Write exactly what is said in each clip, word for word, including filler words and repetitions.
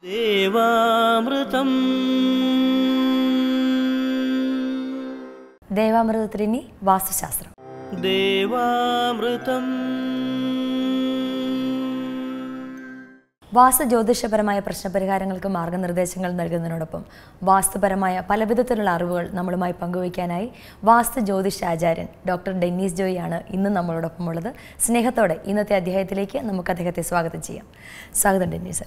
ദേവാമൃതം ദേവാമൃതത്തിന് വാസ്തുശാസ്ത്രം. ദേവാമൃതം വാസ്തു ജ്യോതിഷപരമായ പ്രശ്നപരിഹാരങ്ങൾക്ക് മാർഗനിർദ്ദേശങ്ങൾ നൽകുന്നതിനോടൊപ്പം വാസ്തുപരമായ പലവിധത്തിലുള്ള അറിവുകൾ നമ്മളുമായി പങ്കുവയ്ക്കാനായി വാസ്തു ജ്യോതിഷാചാര്യൻ ഡോക്ടർ ഡെന്നീസ് ജോയിയാണ് ഇന്ന് നമ്മളോടൊപ്പം ഉള്ളത്. സ്നേഹത്തോടെ ഇന്നത്തെ അധ്യായത്തിലേക്ക് നമുക്ക് അദ്ദേഹത്തെ സ്വാഗതം ചെയ്യാം. സ്വാഗതം ഡെന്നീസ്.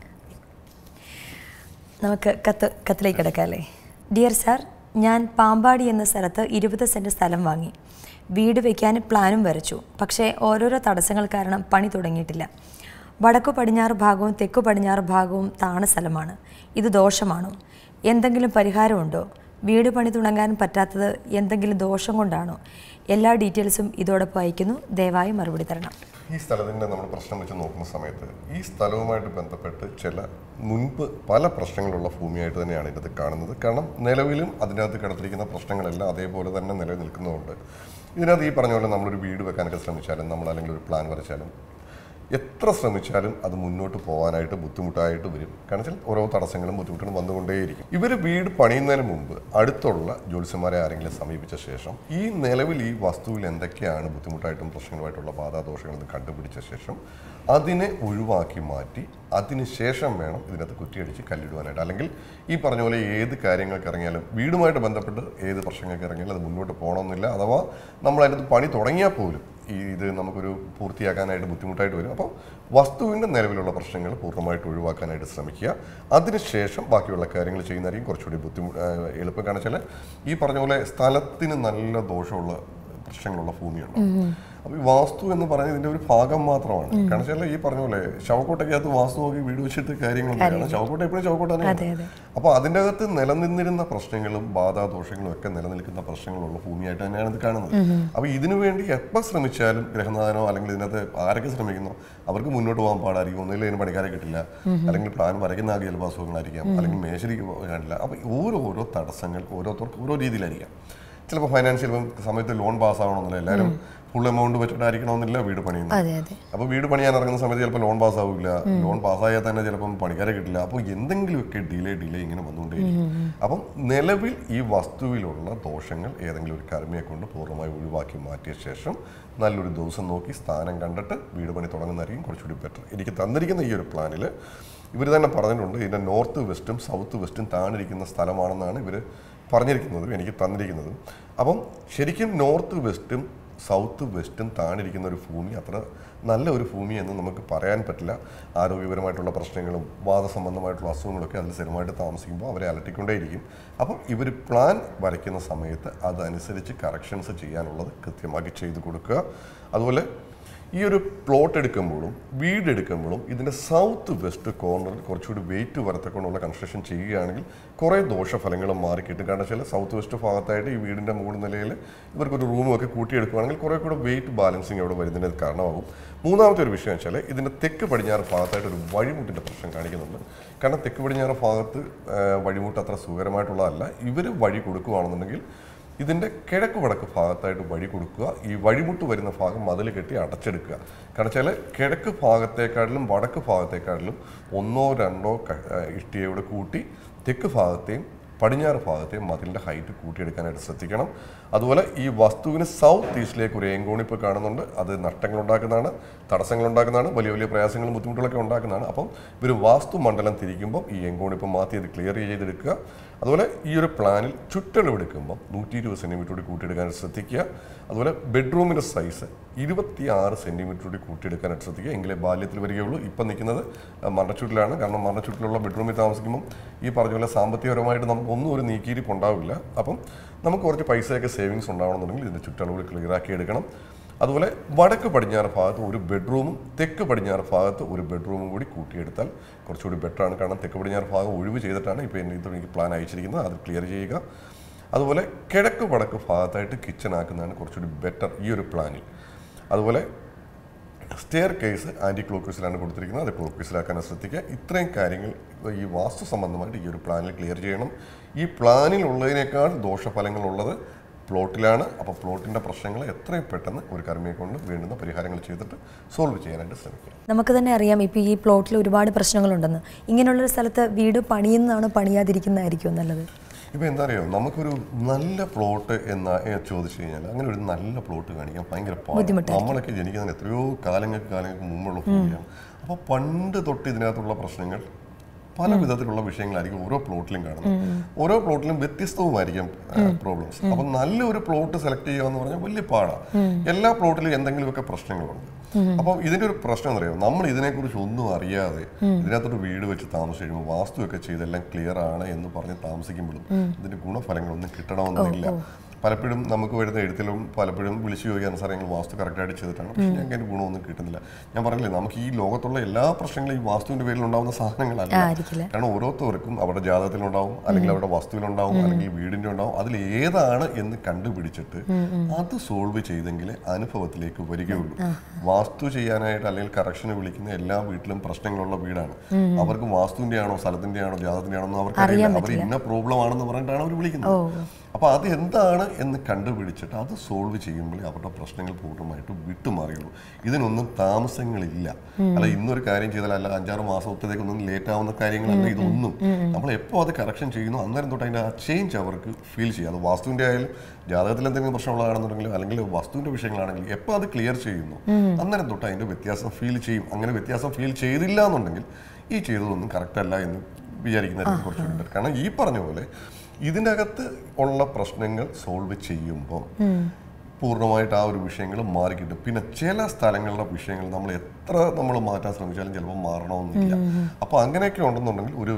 നമുക്ക് കത്ത് കത്തിലേക്ക് കിടക്കാമല്ലേ? ഡിയർ സാർ, ഞാൻ പാമ്പാടി എന്ന സ്ഥലത്ത് ഇരുപത് സെൻറ്റ് സ്ഥലം വാങ്ങി. വീട് വയ്ക്കാൻ പ്ലാനും വരച്ചു. പക്ഷേ ഓരോരോ തടസ്സങ്ങൾ കാരണം പണി തുടങ്ങിയിട്ടില്ല. വടക്കു പടിഞ്ഞാറ് ഭാഗവും തെക്കു പടിഞ്ഞാറ് ഭാഗവും താണ സ്ഥലമാണ്. ഇത് ദോഷമാണോ? എന്തെങ്കിലും പരിഹാരമുണ്ടോ? വീട് പണി തുടങ്ങാൻ പറ്റാത്തത് എന്തെങ്കിലും ദോഷം കൊണ്ടാണോ? എല്ലാ ഡീറ്റെയിൽസും ഇതോടൊപ്പം അയക്കുന്നു. ദയവായി മറുപടി തരണം. ഈ സ്ഥലത്തിൻ്റെ നമ്മൾ പ്രശ്നം വെച്ച് നോക്കുന്ന സമയത്ത് ഈ സ്ഥലവുമായിട്ട് ബന്ധപ്പെട്ട് ചില മുൻപ് പല പ്രശ്നങ്ങളുള്ള ഭൂമിയായിട്ട് തന്നെയാണ് ഇതിനകത്ത് കാണുന്നത്. കാരണം നിലവിലും അതിനകത്ത് കിടത്തിരിക്കുന്ന പ്രശ്നങ്ങളെല്ലാം അതേപോലെ തന്നെ നിലനിൽക്കുന്നതുകൊണ്ട് ഇതിനകത്ത് ഈ പറഞ്ഞ പോലെ നമ്മളൊരു വീട് വെക്കാനൊക്കെ ശ്രമിച്ചാലും നമ്മൾ അല്ലെങ്കിൽ ഒരു പ്ലാൻ വരച്ചാലും എത്ര ശ്രമിച്ചാലും അത് മുന്നോട്ട് പോകാനായിട്ട് ബുദ്ധിമുട്ടായിട്ട് വരും. കാരണം വെച്ചാൽ ഓരോ തടസ്സങ്ങളും ബുദ്ധിമുട്ടുകളും വന്നുകൊണ്ടേയിരിക്കും. ഇവർ വീട് പണിയുന്നതിന് മുമ്പ് അടുത്തുള്ള ജ്യോത്സ്യന്മാരെ ആരെങ്കിലും സമീപിച്ച ശേഷം ഈ നിലവിൽ ഈ വസ്തുവിൽ എന്തൊക്കെയാണ് ബുദ്ധിമുട്ടായിട്ടും പ്രശ്നങ്ങളുമായിട്ടുള്ള ബാധാദോഷങ്ങളെന്ന് കണ്ടുപിടിച്ച ശേഷം അതിനെ ഒഴിവാക്കി മാറ്റി അതിന് ശേഷം വേണം ഇതിനകത്ത് കുറ്റിയടിച്ച് കല്ലിടുവാനായിട്ട്. അല്ലെങ്കിൽ ഈ പറഞ്ഞ പോലെ ഏത് കാര്യങ്ങൾക്ക് ഇറങ്ങിയാലും വീടുമായിട്ട് ബന്ധപ്പെട്ട് ഏത് പ്രശ്നങ്ങൾക്ക് ഇറങ്ങിയാലും അത് മുന്നോട്ട് പോകണമെന്നില്ല. അഥവാ നമ്മൾ അതിനകത്ത് പണി തുടങ്ങിയാൽ പോലും ഈ ഇത് നമുക്കൊരു പൂർത്തിയാക്കാനായിട്ട് ബുദ്ധിമുട്ടായിട്ട് വരും. അപ്പോൾ വസ്തുവിൻ്റെ നിലവിലുള്ള പ്രശ്നങ്ങൾ പൂർണ്ണമായിട്ട് ഒഴിവാക്കാനായിട്ട് ശ്രമിക്കുക. അതിനുശേഷം ബാക്കിയുള്ള കാര്യങ്ങൾ ചെയ്യുന്നതായിരിക്കും കുറച്ചുകൂടി ബുദ്ധിമുട്ട് എളുപ്പം. കാരണം വെച്ചാൽ ഈ പറഞ്ഞ പോലെ സ്ഥലത്തിന് നല്ല ദോഷമുള്ള പ്രശ്നങ്ങളുള്ള ഭൂമിയുണ്ട്. അപ്പോൾ ഈ വാസ്തു എന്ന് പറയുന്നത് ഇതിൻ്റെ ഒരു ഭാഗം മാത്രമാണ്. കാരണം വെച്ചാൽ ഈ പറഞ്ഞ പോലെ ശവക്കോട്ടയ്ക്കകത്ത് വാസ്തു നോക്കി വീട് വെച്ചിട്ട് കാര്യങ്ങളൊന്നും ശവക്കോട്ട എപ്പോഴും ശവക്കോട്ട തന്നെയാണ്. അപ്പോൾ അതിൻ്റെ അകത്ത് നിലനിന്നിരുന്ന പ്രശ്നങ്ങളും ബാധാദോഷങ്ങളും ഒക്കെ നിലനിൽക്കുന്ന പ്രശ്നങ്ങളുള്ള ഭൂമിയായിട്ട് തന്നെയാണ് ഇത് കാണുന്നത്. അപ്പോൾ ഇതിനു വേണ്ടി എപ്പോൾ ശ്രമിച്ചാലും ഗ്രഹനാഥനോ അല്ലെങ്കിൽ ഇതിനകത്ത് ആരൊക്കെ ശ്രമിക്കുന്നോ അവർക്ക് മുന്നോട്ട് പോകാൻ പാടായിരിക്കും. ഒന്നുമില്ല ഇതിന് പണിക്കാരെ കിട്ടില്ല, അല്ലെങ്കിൽ പ്ലാൻ വരയ്ക്കുന്ന ആകെ ചിലപ്പോൾ അസുഖങ്ങളായിരിക്കാം, അല്ലെങ്കിൽ മേശരിക്ക് കാണില്ല. അപ്പോൾ ഓരോരോ തടസ്സങ്ങൾ ഓരോരുത്തർക്ക് ഓരോ രീതിയിലായിരിക്കാം. ചിലപ്പോൾ ഫൈനാൻഷ്യൽ സമയത്ത് ലോൺ പാസ്സാവണമെന്നില്ല, എല്ലാവരും ഫുൾ എമൗണ്ട് വെച്ചിട്ടായിരിക്കണമെന്നില്ല വീട് പണിയുന്നത്. അപ്പോൾ വീട് പണിയാൻ ഇറങ്ങുന്ന സമയത്ത് ചിലപ്പോൾ ലോൺ പാസ്സാവില്ല, ലോൺ പാസ്സായാൽ തന്നെ ചിലപ്പം പണിക്കാരെ കിട്ടില്ല. അപ്പോൾ എന്തെങ്കിലുമൊക്കെ ഡിലേ ഡിലേ ഇങ്ങനെ വന്നുകൊണ്ടേയിരിക്കും. അപ്പം നിലവിൽ ഈ വസ്തുവിലുള്ള ദോഷങ്ങൾ ഏതെങ്കിലും ഒരു കർമ്മിയെ കൊണ്ട് പൂർണ്ണമായി ഒഴിവാക്കി മാറ്റിയ ശേഷം നല്ലൊരു ദിവസം നോക്കി സ്ഥാനം കണ്ടിട്ട് വീട് പണി തുടങ്ങുന്നതായിരിക്കും കുറച്ചുകൂടി ബെറ്റർ. എനിക്ക് തന്നിരിക്കുന്ന ഈ ഒരു പ്ലാനിൽ ഇവർ തന്നെ പറഞ്ഞിട്ടുണ്ട് ഇതിൻ്റെ നോർത്ത് വെസ്റ്റും സൗത്ത് വെസ്റ്റും താണിരിക്കുന്ന സ്ഥലമാണെന്നാണ് ഇവർ പറഞ്ഞിരിക്കുന്നതും എനിക്ക് തന്നിരിക്കുന്നതും. അപ്പം ശരിക്കും നോർത്ത് വെസ്റ്റും സൗത്ത് വെസ്റ്റും താണിരിക്കുന്ന ഒരു ഭൂമി അത്ര നല്ല ഒരു ഭൂമി എന്ന് നമുക്ക് പറയാൻ പറ്റില്ല. ആരോഗ്യപരമായിട്ടുള്ള പ്രശ്നങ്ങളും വാദസംബന്ധമായിട്ടുള്ള അസുഖങ്ങളൊക്കെ അതിൽ സ്ഥിരമായിട്ട് താമസിക്കുമ്പോൾ അവരെ അലട്ടിക്കൊണ്ടേയിരിക്കും. അപ്പം ഇവർ പ്ലാൻ വരയ്ക്കുന്ന സമയത്ത് അതനുസരിച്ച് കറക്ഷൻസ് ചെയ്യാനുള്ളത് കൃത്യമാക്കി ചെയ്ത് കൊടുക്കുക. അതുപോലെ ഈ ഒരു പ്ലോട്ട് എടുക്കുമ്പോഴും വീടെടുക്കുമ്പോഴും ഇതിൻ്റെ സൗത്ത് വെസ്റ്റ് കോർണറിൽ കുറച്ചുകൂടി വെയിറ്റ് വരത്തക്കൊണ്ടുള്ള കൺസ്ട്രക്ഷൻ ചെയ്യുകയാണെങ്കിൽ കുറേ ദോഷഫലങ്ങളും മാറിക്കിട്ടും. കാരണം വെച്ചാൽ സൗത്ത് വെസ്റ്റ് ഭാഗത്തായിട്ട് ഈ വീടിൻ്റെ മുകളിൽ നിലയിൽ ഇവർക്കൊരു റൂമും ഒക്കെ കൂട്ടിയെടുക്കുകയാണെങ്കിൽ കുറേ കൂടെ വെയിറ്റ് ബാലൻസിങ് അവിടെ വരുന്നതിന് കാരണമാകും. മൂന്നാമത്തെ ഒരു വിഷയം വെച്ചാൽ ഇതിൻ്റെ തെക്ക് പടിഞ്ഞാറ് ഭാഗത്തായിട്ട് ഒരു വഴിമുട്ടിൻ്റെ പ്രശ്നം കാണിക്കുന്നുണ്ട്. കാരണം തെക്ക് പടിഞ്ഞാറ് ഭാഗത്ത് വഴിമുട്ട് അത്ര സുഖകരമായിട്ടുള്ളതല്ല. ഇവർ വഴി കൊടുക്കുകയാണെന്നുണ്ടെങ്കിൽ ഇതിൻ്റെ കിഴക്ക് വടക്ക് ഭാഗത്തായിട്ട് വഴി കൊടുക്കുക. ഈ വഴിമുട്ട് വരുന്ന ഭാഗം മതിൽ കെട്ടി അടച്ചെടുക്കുക. കാരണം വെച്ചാൽ കിഴക്ക് ഭാഗത്തേക്കാട്ടിലും വടക്ക് ഭാഗത്തേക്കാട്ടിലും ഒന്നോ രണ്ടോ ഇഷ്ടികയോടെ കൂട്ടി തെക്ക് ഭാഗത്തെയും പടിഞ്ഞാറ് ഭാഗത്തെയും മതിലിൻ്റെ ഹൈറ്റ് കൂട്ടിയെടുക്കാനായിട്ട് ശ്രദ്ധിക്കണം. അതുപോലെ ഈ വസ്തുവിന് സൗത്ത് ഈസ്റ്റിലേക്ക് ഒരു ഏങ്കോണിപ്പ് കാണുന്നുണ്ട്. അത് നഷ്ടങ്ങളുണ്ടാക്കുന്നതാണ്, തടസ്സങ്ങളുണ്ടാക്കുന്നതാണ്, വലിയ വലിയ പ്രയാസങ്ങളും ബുദ്ധിമുട്ടുകളൊക്കെ ഉണ്ടാക്കുന്നതാണ്. അപ്പം ഇവർ വാസ്തു മണ്ഡലം തിരിക്കുമ്പോൾ ഈ ഏങ്കോണിപ്പ് മാറ്റി അത് ക്ലിയർ ചെയ്തെടുക്കുക. അതുപോലെ ഈ ഒരു പ്ലാനിൽ ചുറ്റളവെടുക്കുമ്പോൾ നൂറ്റി ഇരുപത് സെൻറ്റിമീറ്റർ കൂടി കൂട്ടിയെടുക്കാനായിട്ട് ശ്രദ്ധിക്കുക. അതുപോലെ ബെഡ്റൂമിൻ്റെ സൈസ് ഇരുപത്തി ആറ് സെൻറ്റിമീറ്റർ കൂടി കൂട്ടിയെടുക്കാനായിട്ട് ശ്രദ്ധിക്കുക. എങ്കിലേ ബാല്യത്തിൽ വരികയുള്ളൂ. ഇപ്പം നിൽക്കുന്നത് മരണച്ചുറ്റിലാണ്. കാരണം മരണച്ചുറ്റിലുള്ള ബെഡ്റൂമിൽ താമസിക്കുമ്പം ഈ പറഞ്ഞ പോലെ സാമ്പത്തികപരമായിട്ട് നമുക്കൊന്നും ഒരു നീക്കിയിരിപ്പ് ഉണ്ടാവില്ല. അപ്പം നമുക്ക് കുറച്ച് പൈസയൊക്കെ സേവിങ്സ് ഉണ്ടാവണമെന്നുണ്ടെങ്കിൽ ഇതിൻ്റെ ചുറ്റളവ് ക്ലിയറാക്കി എടുക്കണം. അതുപോലെ വടക്ക് പടിഞ്ഞാറ് ഭാഗത്ത് ഒരു ബെഡ്റൂമും തെക്ക് പടിഞ്ഞാറ് ഭാഗത്ത് ഒരു ബെഡ്റൂമും കൂടി കൂട്ടിയെടുത്താൽ കുറച്ചുകൂടി ബെറ്ററാണ്. കാരണം തെക്ക് പടിഞ്ഞാറ് ഭാഗം ഒഴിവ് ചെയ്തിട്ടാണ് ഇപ്പോൾ എന്നെ ഇത് എനിക്ക് പ്ലാൻ അയച്ചിരിക്കുന്നത്. അത് ക്ലിയർ ചെയ്യുക. അതുപോലെ കിഴക്ക് വടക്ക് ഭാഗത്തായിട്ട് കിച്ചൺ ആക്കുന്നതാണ് കുറച്ചുകൂടി ബെറ്റർ ഈ ഒരു പ്ലാനിൽ. അതുപോലെ സ്റ്റെയർ കേസ് ആൻറ്റി ക്ലോക്ക് വൈസിലാണ് കൊടുത്തിരിക്കുന്നത്. അത് ക്ലോക്ക് വൈസിലാക്കാൻ ശ്രദ്ധിക്കുക. ഇത്രയും കാര്യങ്ങൾ ഈ വാസ്തു സംബന്ധമായിട്ട് ഈ ഒരു പ്ലാനിൽ ക്ലിയർ ചെയ്യണം. ഈ പ്ലാനിലുള്ളതിനേക്കാൾ ദോഷഫലങ്ങളുള്ളത് പ്ലോട്ടിലാണ്. അപ്പോൾ പ്ലോട്ടിൻ്റെ പ്രശ്നങ്ങൾ എത്രയും പെട്ടെന്ന് ഒരു കർമ്മിയെ കൊണ്ട് വേണ്ടുന്ന പരിഹാരങ്ങൾ ചെയ്തിട്ട് സോൾവ് ചെയ്യാനായിട്ട് ശ്രമിക്കുക. നമുക്ക് തന്നെ അറിയാം ഇപ്പോൾ ഈ പ്ലോട്ടിൽ ഒരുപാട് പ്രശ്നങ്ങളുണ്ടെന്ന്. ഇങ്ങനെയുള്ളൊരു സ്ഥലത്ത് വീട് പണിയുന്നതാണോ പണിയാതിരിക്കുന്നതായിരിക്കും നല്ലത്? ഇപ്പോൾ എന്താ അറിയോ, നമുക്കൊരു നല്ല പ്ലോട്ട് എന്ന് ചോദിച്ചു കഴിഞ്ഞാൽ അങ്ങനെ ഒരു നല്ല പ്ലോട്ട് കാണിക്കാൻ ഭയങ്കര പാടാണ്. നമ്മളൊക്കെ ജനിക്കുന്നതിന് എത്രയോ കാലങ്ങൾക്ക് കാലങ്ങൾക്ക് മുമ്പുള്ള ഭൂമിയാണ്. അപ്പോൾ പണ്ട് തൊട്ട് ഇതിനകത്തുള്ള പ്രശ്നങ്ങൾ പല വിധത്തിലുള്ള വിഷയങ്ങളായിരിക്കും ഓരോ പ്ലോട്ടിലും കാണുന്നത്. ഓരോ പ്ലോട്ടിലും വ്യത്യസ്തവുമായിരിക്കും പ്രോബ്ലംസ്. അപ്പം നല്ലൊരു പ്ലോട്ട് സെലക്ട് ചെയ്യുക എന്ന് പറഞ്ഞാൽ വലിയ പാടാണ്. എല്ലാ പ്ലോട്ടിലും എന്തെങ്കിലുമൊക്കെ പ്രശ്നങ്ങളുണ്ട്. അപ്പോൾ ഇതിന്റെ ഒരു പ്രശ്നം എന്ന് പറയുമ്പോൾ നമ്മൾ ഇതിനെക്കുറിച്ച് ഒന്നും അറിയാതെ ഇതിനകത്തൊരു വീട് വെച്ച് താമസിച്ച് കഴിയുമ്പോൾ വാസ്തുവൊക്കെ ചെയ്തെല്ലാം ക്ലിയർ ആണ് എന്ന് പറഞ്ഞ് താമസിക്കുമ്പോഴും ഇതിന്റെ ഗുണഫലങ്ങളൊന്നും കിട്ടണമെന്നില്ല. പലപ്പോഴും നമുക്ക് വരുന്ന എഴുത്തിലും പലപ്പോഴും വിളിച്ചു ചോദിക്കാൻ സാറേ ഞങ്ങൾ വാസ്തു കറക്റ്റായിട്ട് ചെയ്തിട്ടാണ്, പക്ഷേ ഞങ്ങൾക്ക് അതിൻ്റെ ഗുണമൊന്നും കിട്ടുന്നില്ല. ഞാൻ പറഞ്ഞില്ലേ, നമുക്ക് ഈ ലോകത്തുള്ള എല്ലാ പ്രശ്നങ്ങളും ഈ വാസ്തുവിൻ്റെ പേരിൽ ഉണ്ടാകുന്ന സാധനങ്ങളല്ല. കാരണം ഓരോരുത്തർക്കും അവരുടെ ജാതകത്തിലുണ്ടാവും, അല്ലെങ്കിൽ അവരുടെ വസ്തുവിലുണ്ടാവും, അല്ലെങ്കിൽ വീടിൻ്റെ ഉണ്ടാവും. അതിൽ ഏതാണ് എന്ന് കണ്ടുപിടിച്ചിട്ട് അത് സോൾവ് ചെയ്തെങ്കിലേ അനുഭവത്തിലേക്ക് വരികയുള്ളൂ. വാസ്തു ചെയ്യാനായിട്ട് അല്ലെങ്കിൽ കറക്ഷന് വിളിക്കുന്ന എല്ലാ വീട്ടിലും പ്രശ്നങ്ങളുള്ള വീടാണ്. അവർക്ക് വാസ്തുവിൻ്റെ ആണോ സ്ഥലത്തിൻ്റെ ആണോ ജാതകത്തിൻ്റെ ആണോ എന്ന് അവർക്ക് അറിയില്ല. അവർ ഇന്ന പ്രോബ്ലം ആണെന്ന് പറഞ്ഞിട്ടാണ് അവർ വിളിക്കുന്നത്. അപ്പോൾ അത് എന്താണ് എന്ന് കണ്ടുപിടിച്ചിട്ട് അത് സോൾവ് ചെയ്യുമ്പോഴേ അവരുടെ പ്രശ്നങ്ങൾ പൂർണ്ണമായിട്ട് വിട്ടുമാറിയുള്ളൂ. ഇതിനൊന്നും താമസങ്ങളില്ല. അല്ല ഇന്നൊരു കാര്യം ചെയ്താൽ അല്ല അഞ്ചാറ് മാസത്തേക്കൊന്നും ലേറ്റ് ആവുന്ന കാര്യങ്ങളല്ല ഇതൊന്നും. നമ്മൾ എപ്പോൾ അത് കറക്ഷൻ ചെയ്യുന്നു അന്നേരം തൊട്ട് അതിൻ്റെ ആ ചേഞ്ച് അവർക്ക് ഫീൽ ചെയ്യും. അത് വാസ്തുവിൻ്റെ ആയാലും ജാതകത്തിൽ എന്തെങ്കിലും പ്രശ്നമുള്ളതാണെന്നുണ്ടെങ്കിലും അല്ലെങ്കിൽ വസ്തുവിൻ്റെ വിഷയങ്ങളാണെങ്കിലും എപ്പോൾ അത് ക്ലിയർ ചെയ്യുന്നു അന്നേരം തൊട്ട് അതിൻ്റെ വ്യത്യാസം ഫീൽ ചെയ്യും. അങ്ങനെ വ്യത്യാസം ഫീൽ ചെയ്തില്ല എന്നുണ്ടെങ്കിൽ ഈ ചെയ്തതൊന്നും കറക്റ്റല്ല എന്ന് വിചാരിക്കുന്നതായിരിക്കും കുറച്ചുകൂടി. കാരണം ഈ പറഞ്ഞ പോലെ ഇതിനകത്ത് ഉള്ള പ്രശ്നങ്ങൾ സോൾവ് ചെയ്യുമ്പം പൂർണ്ണമായിട്ട് ആ ഒരു വിഷയങ്ങൾ മാറിക്കിട്ടും. പിന്നെ ചില സ്ഥലങ്ങളിലെ വിഷയങ്ങൾ നമ്മൾ എത്ര നമ്മൾ മാറ്റാൻ ശ്രമിച്ചാലും ചിലപ്പോൾ മാറണമെന്നില്ല. അപ്പോൾ അങ്ങനെയൊക്കെ ഉണ്ടെന്നുണ്ടെങ്കിൽ ഒരു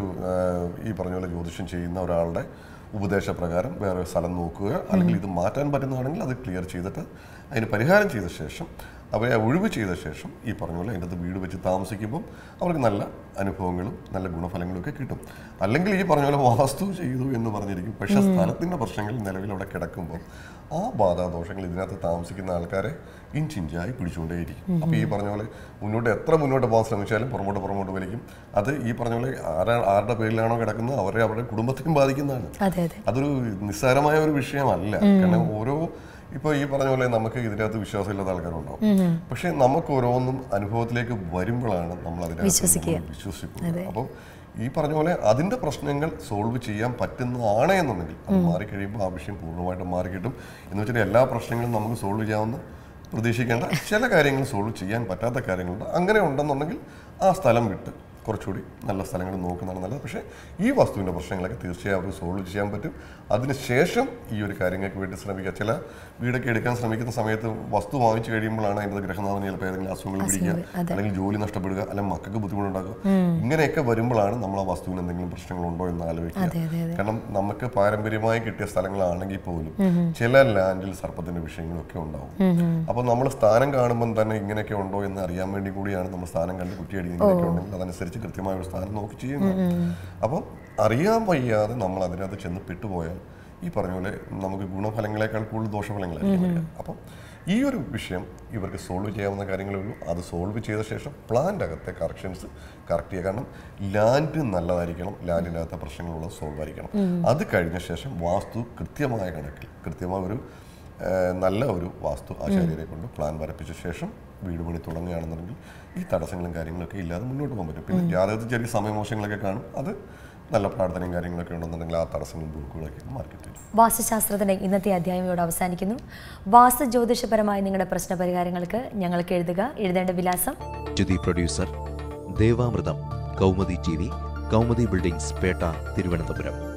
ഈ പറഞ്ഞ പോലെ ജ്യോതിഷം ചെയ്യുന്ന ഒരാളുടെ ഉപദേശപ്രകാരം വേറെ സ്ഥലം നോക്കുക, അല്ലെങ്കിൽ ഇത് മാറ്റാൻ പറ്റുന്നതാണെങ്കിൽ അത് ക്ലിയർ ചെയ്തിട്ട് അതിന് പരിഹാരം ചെയ്ത ശേഷം അവരെ ഒഴിവ് ചെയ്ത ശേഷം ഈ പറഞ്ഞ പോലെ അതിൻ്റെ വീട് വെച്ച് താമസിക്കുമ്പം അവർക്ക് നല്ല അനുഭവങ്ങളും നല്ല ഗുണഫലങ്ങളും ഒക്കെ കിട്ടും. അല്ലെങ്കിൽ ഈ പറഞ്ഞ പോലെ വാസ്തു ചെയ്തു എന്ന് പറഞ്ഞിരിക്കും, പക്ഷേ സ്ഥലത്തിൻ്റെ പ്രശ്നങ്ങൾ നിലവിൽ അവിടെ കിടക്കുമ്പോൾ ആ ബാധാദോഷങ്ങൾ ഇതിനകത്ത് താമസിക്കുന്ന ആൾക്കാരെ ഇഞ്ചിഞ്ചായി പിടിച്ചുകൊണ്ടേയിരിക്കും. അപ്പോൾ ഈ പറഞ്ഞ പോലെ മുന്നോട്ട് എത്ര മുന്നോട്ട് പോകാൻ ശ്രമിച്ചാലും പുറമോട്ട് പുറമോട്ട് വലിക്കും. അത് ഈ പറഞ്ഞ പോലെ ആരാ ആരുടെ പേരിലാണോ കിടക്കുന്നത് അവരെ അവരുടെ കുടുംബത്തെയും ബാധിക്കുന്നതാണ്. അതൊരു നിസ്സാരമായ ഒരു വിഷയമല്ല. കാരണം ഓരോ ഇപ്പോൾ ഈ പറഞ്ഞ പോലെ നമുക്ക് ഇതിനകത്ത് വിശ്വാസമില്ലാത്ത ആൾക്കാരുണ്ടാവും. പക്ഷെ നമുക്ക് ഓരോന്നും അനുഭവത്തിലേക്ക് വരുമ്പോഴാണ് നമ്മൾ അതിനകത്ത് വിശ്വസിക്കുന്നത്. അപ്പം ഈ പറഞ്ഞ പോലെ അതിൻ്റെ പ്രശ്നങ്ങൾ സോൾവ് ചെയ്യാൻ പറ്റുന്നതാണ് എന്നുണ്ടെങ്കിൽ അത് മാറിക്കഴിയുമ്പോൾ ആ വിഷയം പൂർണ്ണമായിട്ടും മാറിക്കിട്ടും. എന്ന് വെച്ചാൽ എല്ലാ പ്രശ്നങ്ങളും നമുക്ക് സോൾവ് ചെയ്യാവുന്ന പ്രതീക്ഷിക്കേണ്ട ചില കാര്യങ്ങൾ സോൾവ് ചെയ്യാൻ പറ്റാത്ത കാര്യങ്ങളുണ്ട്. അങ്ങനെ ഉണ്ടെന്നുണ്ടെങ്കിൽ ആ സ്ഥലം വിട്ട് കുറച്ചുകൂടി നല്ല സ്ഥലങ്ങൾ നോക്കുന്നതാണ് നല്ലത്. പക്ഷേ ഈ വസ്തുവിൻ്റെ പ്രശ്നങ്ങളൊക്കെ തീർച്ചയായും അവർക്ക് സോൾവ് ചെയ്യാൻ പറ്റും. അതിനുശേഷം ഈ ഒരു കാര്യങ്ങൾക്ക് വേണ്ടി ശ്രമിക്കുക. ചില വീടൊക്കെ എടുക്കാൻ ശ്രമിക്കുന്ന സമയത്ത് വസ്തു വാങ്ങിച്ചു കഴിയുമ്പോഴാണ് അതിൻ്റെ ഗ്രഹനാഥന് ചിലപ്പോൾ ഏതെങ്കിലും അസുഖങ്ങൾ പിടിക്കുക, അല്ലെങ്കിൽ ജോലി നഷ്ടപ്പെടുക, അല്ലെങ്കിൽ മക്കൾക്ക് ബുദ്ധിമുട്ടുണ്ടാക്കുക. ഇങ്ങനെയൊക്കെ വരുമ്പോഴാണ് നമ്മൾ ആ വസ്തുവിന് എന്തെങ്കിലും പ്രശ്നങ്ങളുണ്ടോ എന്ന് ആലോചിക്കുക. കാരണം നമുക്ക് പാരമ്പര്യമായി കിട്ടിയ സ്ഥലങ്ങളാണെങ്കിൽ പോലും ചില ലാൻഡിൽ സർപ്പത്തിൻ്റെ വിഷയങ്ങളൊക്കെ ഉണ്ടാവും. അപ്പോൾ നമ്മൾ സ്ഥാനം കാണുമ്പോൾ തന്നെ ഇങ്ങനെയൊക്കെ ഉണ്ടോ എന്ന് അറിയാൻ വേണ്ടി കൂടിയാണ് നമ്മൾ സ്ഥാനം കണ്ട് കുറ്റിയടി ഇങ്ങനെയൊക്കെ ഉണ്ടെങ്കിൽ അതനുസരിച്ച് കൃത്യമായ ഒരു സ്ഥാനം നോക്കി ചെയ്യുന്നത്. അപ്പം അറിയാൻ വയ്യാതെ നമ്മൾ അതിനകത്ത് ചെന്ന് പെട്ടുപോയാൽ ഈ പറഞ്ഞ പോലെ നമുക്ക് ഗുണഫലങ്ങളെക്കാൾ കൂടുതൽ ദോഷഫലങ്ങളായിരിക്കും വരിക. അപ്പം ഈ ഒരു വിഷയം ഇവർക്ക് സോൾവ് ചെയ്യാവുന്ന കാര്യങ്ങളേ ഉള്ളൂ. അത് സോൾവ് ചെയ്ത ശേഷം പ്ലാന്റ് അകത്തെ കറക്ഷൻസ് കറക്റ്റ് ചെയ്യുക. കാരണം ലാൻഡ് നല്ലതായിരിക്കണം, ലാൻഡിനകത്തെ പ്രശ്നങ്ങളുള്ളത് സോൾവ് ആയിരിക്കണം. അത് കഴിഞ്ഞ ശേഷം വാസ്തു കൃത്യമായ കണക്കിൽ കൃത്യമായ ഒരു നല്ല ഒരു വാസ്തു ആചാര്യരെ കൊണ്ട് പ്ലാൻ വരപ്പിച്ച ശേഷം വീട് പണി തുടങ്ങുകയാണെന്നുണ്ടെങ്കിൽ ഈ തടസ്സങ്ങളും കാര്യങ്ങളൊക്കെ ഇല്ലാതെ മുന്നോട്ട് പോകാൻ പറ്റും. പിന്നെ ജാതകത്തിൽ ചെറിയ സമയമോശങ്ങളൊക്കെ കാണും. അത് നല്ല പ്രാർത്ഥനയും കാര്യങ്ങളൊക്കെ ഉണ്ടെന്നുണ്ടെങ്കിൽ ആ തടസ്സങ്ങളും ബ്ലോക്കുകളൊക്കെ മാർക്കറ്റ്. വാസ്തുശാസ്ത്രത്തിൻ്റെ ഇന്നത്തെ അധ്യായം ഇവിടെ അവസാനിക്കുന്നു. വാസ്തു ജ്യോതിഷപരമായ നിങ്ങളുടെ പ്രശ്ന പരിഹാരങ്ങൾക്ക് ഞങ്ങൾക്ക് എഴുതുക. എഴുതേണ്ട വിലാസം: producer Devamritham, Kaumudi T V, Kaumudi buildings, Petta, Thiruvananthapuram.